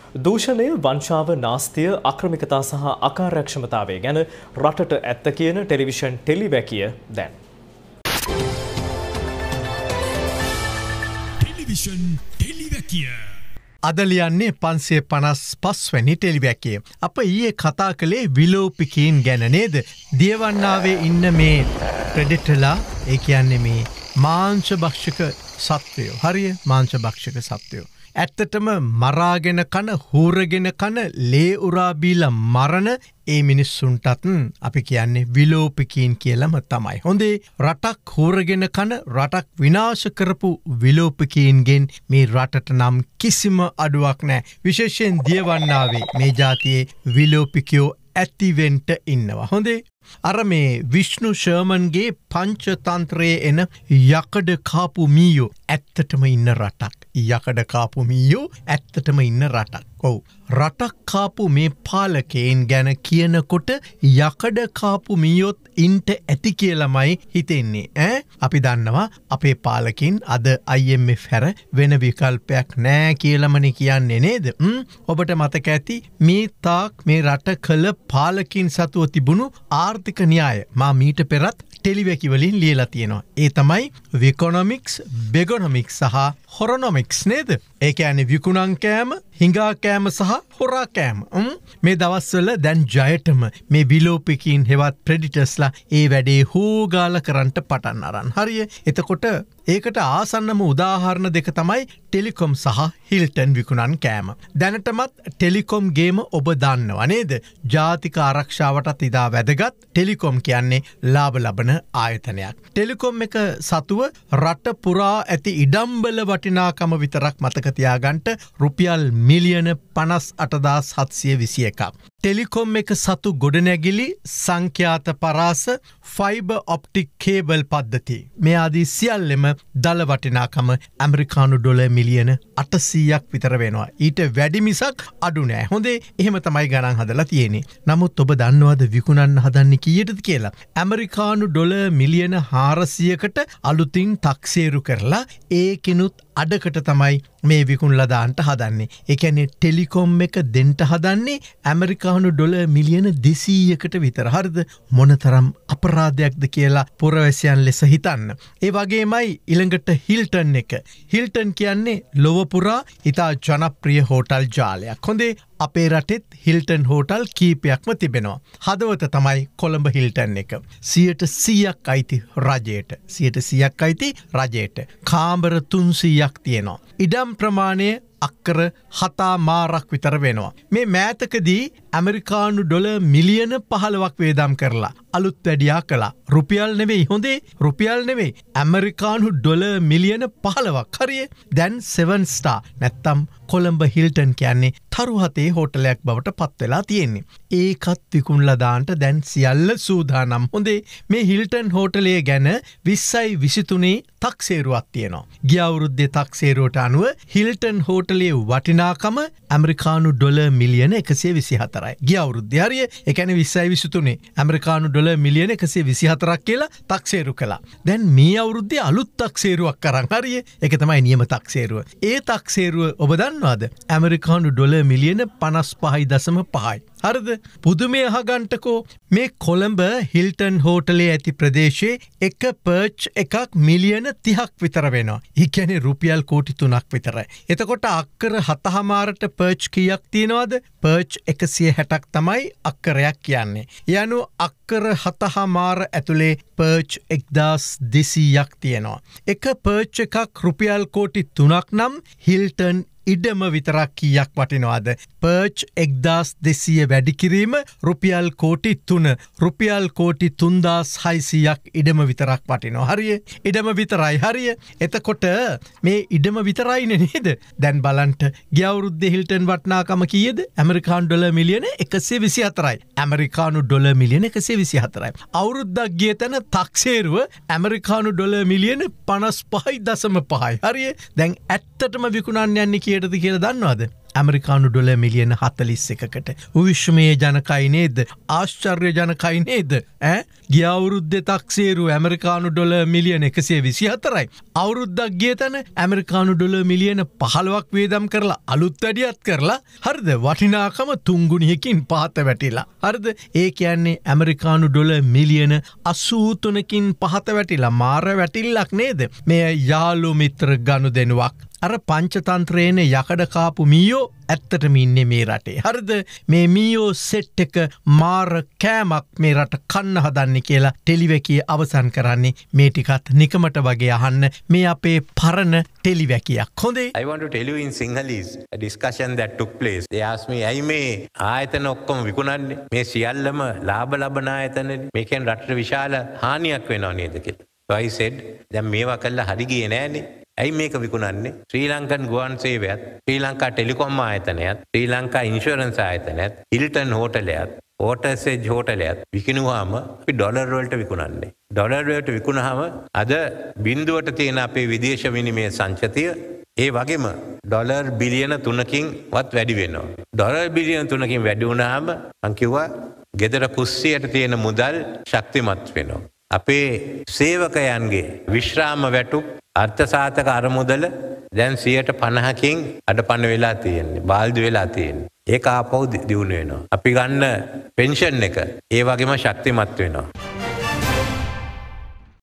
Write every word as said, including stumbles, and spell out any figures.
දූෂණය, වංචාව, නාස්තිය, අක්‍රමිකතා සහ අකාර්යක්ෂමතාවය ගැන රටට ඇත්ත කියන ටෙලිවිෂන් ටෙලිවැකිය දැන්. ටෙලිවිෂන් ටෙලිවැකිය. අද ලියන්නේ පන්සිය පනස් පස් වැනි ටෙලිවැකිය. අප ඊයේ කතා කළේ විලෝපිකීන් ගැන නේද? දියවන්නාවේ ඉන්න මේ ප්‍රෙඩිටර්ලා, ඒ කියන්නේ මේ මාංශ භක්ෂක සත්වයෝ. හරිය, මාංශ භක්ෂක සත්වයෝ. ඇත්තටම මරාගෙන කන, හූරගෙන කන, ලේ උරා බීලා මරණ ඒ මිනිස්සුන්ටත් අපි කියන්නේ විලෝපිකීන් කියලාම තමයි. හොඳේ, රටක් හූරගෙන කන, රටක් විනාශ කරපු විලෝපිකීන්ගෙන් මේ රටට නම් කිසිම අඩුවක් නැහැ. විශේෂයෙන් දියවන්නාවේ මේ ජාතියේ විලෝපිකයෝ ඇතිවෙන්ට ඉන්නවා. හොඳේ, අර මේ විෂ්ණු ශර්මන්ගේ පංචතන්ත්‍රයේ එන යකඩ කාපු මීයෝ ඇත්තටම ඉන්න රටක්. යකඩ කාපු මීයෝ ඇත්තටම ඉන්න රටක්. ඔව්, රටක් කාපු මේ පාලකයන් ගැන කියනකොට යකඩ කාපු මීයොත් ඉන්ට ඇති කියලාමයි හිතෙන්නේ. ඈ අපි දන්නවා අපේ පාලකින් අද I M F හැර වෙන විකල්පයක් නෑ කියලාමනේ කියන්නේ නේද? ඔබට මතක ඇති මේ තාක් මේ රට කළ පාලකින් සතුව තිබුණු ආර්ථික න්‍යාය මා මීට පෙරත් ටෙලිවැකි වලින් ලියලා තියෙනවා. ඒ තමයි විකොනොමික්ස්, බෙගොනොමික්ස් සහ හොරොනොමික්ස් නේද? ඒ කියන්නේ විකුණන් කෑම, හිඟා කෑම සහ හොරා කෑම. මේ දවස්වල දැන් ජයටම මේ විලෝපිකීන් හෙවත් ප්‍රෙඩිටර්ස්ලා ඒ වැඩේ හොගාලා කරන්ට පටන් අරන්. හරිය. එතකොට ඒකට ආසන්නම උදාහරණ දෙක තමයි ටෙලිකොම් සහ හිල්ටන් විකුණන් කෑම. දැනටමත් ටෙලිකොම් ගේම ඔබ දන්නවා නේද? ජාතික ආරක්ෂාවටත් ඉදා වැදගත්. ටෙලිකොම් කියන්නේ ලාභ ලබන ආයතනයක්. ටෙලිකොම් එක සතුව රට පුරා ඇති ඉඩම්බල වටිනාකම විතරක් මතක තියාගන්න රුපියල් මිලියන පනස් අටදාස් හත්සිය විසි එකක්. ටෙලිකොම් එක සතු ගොඩනැගිලි සංඛ්‍යාත පරාස ෆයිබර් ඔප්ටික් කේබල් පද්ධති. මේ ආදී සියල්ලම දල වටිනාකම ඇමරිකානු ඩොලර් මිලියන අටසීයක් විතර වෙනවා. ඊට වැඩි මිසක් අඩු නෑ. හොඳේ, එහෙම තමයි ගණන් හදලා තියෙන්නේ. නමුත් ඔබ දන්නවද විකුණන්න හදන්නේ කීයටද කියලා? ඇමරිකානු ඩොලර් මිලියන හාරසියකට අලුතින් තක්සේරු කරලා ඒකිනුත් අඩකට තමයි මේ විකුණලා දාන්නට හදන්නේ. ඒ කියන්නේ ටෙලිකොම් එක දෙන්න හදන්නේ ඇමරිකානු ඩොලර් මිලියන දෙසීයකට විතර. හරිද? මොනතරම් අපරාධයක්ද කියලා පුරවැසියන් ලෙස හිතන්න. ඒ වගේමයි ඊළඟට හිල්ටන් එක. හිල්ටන් කියන්නේ ලොව පුරා ඉතා ජනප්‍රිය හෝටල් ජාලයක්. හොඳේ, අපේ රටෙත් හිල්ටන් හෝටල් කීපයක්ම තිබෙනවා. හදවත තමයි කොළඹ හිල්ටන් එක. සියයට සීයක් අයිති රජයට. සියයට සීයක් අයිති රජයට. කාමර තුන්සීයක් තියෙනවා. ඉඩම් ප්‍රමාණය අක්කර හතා මාරක් විතර වෙනවා. මේ මෑතකදී ඇමරිකානු ඩොලර් මිලියන පහළොවක් වේදම් කරලා අලුත් වැඩියා කළා. රුපියල් නෙවෙයි. හොඳේ, රුපියල් නෙවෙයි. ඇමරිකානු ඩොලර් මිලියන පහළොවක්. හරිය. දැන් සෙවන් ස්ටාර් නැත්තම් කොළඹ හිල්ටන් කියන්නේ තරුහතේ හෝටලයක් බවට පත් වෙලා තියෙන්නේ. ඒකත් විකුණලා දාන්නට දැන් සියල්ල සූදානම්. හොඳේ, මේ හිල්ටන් හෝටලය ගැන විස්සයි විසිතුනේ තක්සේරුවක් තියෙනවා. ගිය අවුරුද්දේ තක්සේරුවට අනුව හිල්ටන් හෝටලයේ වටිනාකම ඇමරිකානු ඩොලර් මිලියන එකසිය විසිහතරයි. ගිය අවුරුද්දේ. හරිය. ඒ කියන්නේ විස්සයි විසිතුනේ ඇමරිකානු ඩොලර් මිලියන එකසිය විසිහතරක් කියලා තක්සේරු කළා. දැන් මේ අවුරුද්දේ අලුත් තක්සේරුවක් කරන්. හරිය. ඒක තමයි නියම තක්සේරුව. ඒ තක්සේරුව ඔබ දන්නවද? ඇමරිකානු ඩොලර් මිලියන පනස් පහයි දශම පහයි. හරිද? පුදුමය අහගන්ටකෝ. මේ කොළඹ හිල්ටන් හෝටලේ ඇති ප්‍රදේශයේ එක පර්ච් එකක් මිලියන තිහක් විතර වෙනවා. ඒ කියන්නේ රුපියල් කෝටි තුනක් විතරයි. එතකොට අක්කර හතහමාරට පර්ච් කීයක් තියෙනවද? පර්ච් එකසිය හැටක් තමයි අක්කරයක් කියන්නේ. යනු අක්කර හතහමාර ඇතුලේ පර්ච් එක්දාස් දෙසීයක් තියෙනවා. එක පර්ච් එකක් රුපියල් කෝටි තුනක් නම් හිල්ටන් ඉඩම විතරක් කීයක් වටිනවාද? පර්ච් එක්දාස් දෙසීය වැඩි කිරීම රුපියල් කෝටි තුන. රුපියල් කෝටි තුන්දාස් හයිසීයක් ඉඩම විතරක් වටිනවා. හරිය. ඉඩම විතරයි. හරිය. එතකොට මේ ඉඩම විතරයිනේ නේද? දැන් බලන්න ගිය අවුරුද්දේ හිල්ටන් වටිනාකම කීයද? ඇමරිකානු ඩොලර් මිලියන එකසිය විසිහතරයි. ඇමරිකානු ඩොලර් මිලියන එකසිය විසිහතරයි. අවුරුද්දක් ගිය තැන තක්සේරුව ඇමරිකානු ඩොලර් මිලියන පනස් පහයි දශම පහයි. හරිය. දැන් ඇත්තටම විකුණන්න යන්නේ කීයටද කියලා දන්නවද? ඇමරිකානු ඩොලර් මිලියන හතළිස් එකකට. විශ්වමය ජනකයි නේද? ආශ්චර්ය ජනකයි නේද? ඈ ගිය අවුරුද්දේ තක්සේරු ඇමරිකානු ඩොලර් මිලියන එකසිය විසිහතරයි. අවුරුද්දක් ගිය තැන ඇමරිකානු ඩොලර් මිලියන පහළොවක් වේදම් කරලා අලුත් වැඩියත් කරලා හරිද? වටිනාකම තුන්ගුණයකින් පහත වැටිලා. හරිද? ඒ කියන්නේ ඇමරිකානු ඩොලර් මිලියන අසූ තුනකින් පහත වැටිලා. මාර වැටිල්ලක් නේද? මේ යාළු මිත්‍ර ගනුදෙනුවක්. අර පංචතන්ත්‍රයේන යකඩ කාපු මීයෝ ඇත්තටම ඉන්නේ මේ රටේ. හරිද? මේ මීයෝ සෙට් එක මාර කෑමක් මේ රට කන්න හදන්නේ කියලා ටෙලිවැකිය අවසන් කරන්නේ මේ ටිකත් නිකමට වගේ අහන්න මේ අපේ පරණ ටෙලිවැකියක්. හොඳේ. I want to tell you in Sinhalese a discussion that took place. They asked me, "ඇයි මේ ආයතන ඔක්කොම විකුණන්නේ? මේ සියල්ලම ලාභ ලබන ආයතනනේ. මේකෙන් රටට විශාල හානියක් වෙනව නේද කියලා." So I said, දැන් මේවා කළා හරි ගියේ නෑනේ. ඇයි මේක විකුණන්නේ? ශ්‍රී ලංකන් ගුවන් සේවයත්, ශ්‍රී ලංකා ටෙලිකොම් ආයතනයත්, ශ්‍රී ලංකා ඉන්ෂුරන්ස් ආයතනයත්, හිල්ටන් හෝටලයත්, වෝටර්සේජ් හෝටලයත් විකිණුවාම අපි ඩොලර් වලට විකුණන්නේ. ඩොලර් වලට විකුණාම අද බිඳුවට තියෙන අපේ විදේශ විනිමය සංචතිය ඒ වගේම ඩොලර් බිලියන තුනකින් වත් වැඩි වෙනවා. ඩොලර් බිලියන තුනකින් වැඩි වුණාම මං කිව්වා ගෙදර කුස්සියට තියෙන මුදල් ශක්තිමත් වෙනවා. අපේ සේවකයන්ගේ විශ්‍රාම වැටුප් අර්ථසාධක අරමුදල දැන් සියයට පනහකින් අඩපණ වෙලා තියෙන්නේ. බාල්දු වෙලා තියෙන්නේ. ඒක ආපහු දියුණු වෙනවා. අපි ගන්න පෙන්ෂන් එක ඒ වගේම ශක්තිමත් වෙනවා.